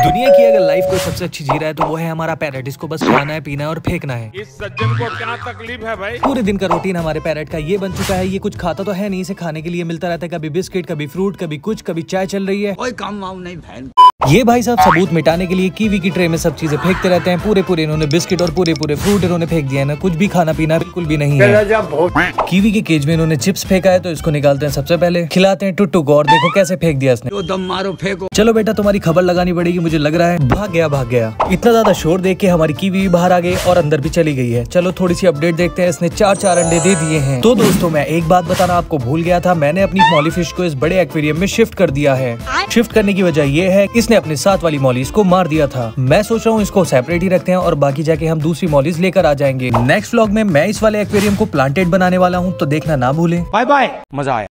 दुनिया की अगर लाइफ कोई सबसे अच्छी जी रहा है तो वो है हमारा पैरेट। इसको बस खाना है, पीना है और फेंकना है। इस सज्जन को क्या तकलीफ है भाई? पूरे दिन का रूटीन हमारे पैरेट का ये बन चुका है। ये कुछ खाता तो है नहीं, इसे खाने के लिए मिलता रहता है कभी बिस्किट, कभी फ्रूट, कभी कुछ, कभी चाय चल रही है। कोई काम वाम नहीं बहन। ये भाई साहब सबूत मिटाने के लिए कीवी की ट्रे में सब चीजें फेंकते रहते हैं। पूरे इन्होंने बिस्किट और पूरे फ्रूट इन्होंने फेंक दिया है ना। कुछ भी खाना पीना बिल्कुल भी नहीं है। कीवी के केज में इन्होंने चिप्स फेंका है तो इसको निकालते हैं सबसे पहले, खिलाते हैं टुट्टू को और देखो कैसे फेंक दिया इसने। तो दम मारो फेंको। चलो बेटा तुम्हारी खबर लगानी पड़ेगी, मुझे लग रहा है। भाग गया। इतना ज्यादा शोर देख के हमारी कीवी भी बाहर आ गई और अंदर भी चली गई है। चलो थोड़ी सी अपडेट देखते हैं। इसने 4 अंडे दे दिए हैं। तो दोस्तों मैं एक बात बताना आपको भूल गया था, मैंने अपनी स्मॉली फिश को इस बड़े एक्वेरियम में शिफ्ट कर दिया है। शिफ्ट करने की वजह ये है इसने अपने साथ वाली मॉलीज को मार दिया था। मैं सोच रहा हूँ इसको सेपरेट ही रखते हैं और बाकी जाके हम दूसरी मॉलीज लेकर आ जाएंगे। नेक्स्ट व्लॉग में मैं इस वाले एक्वेरियम को प्लांटेड बनाने वाला हूँ, तो देखना ना भूलें। बाय बाय, मजा आया।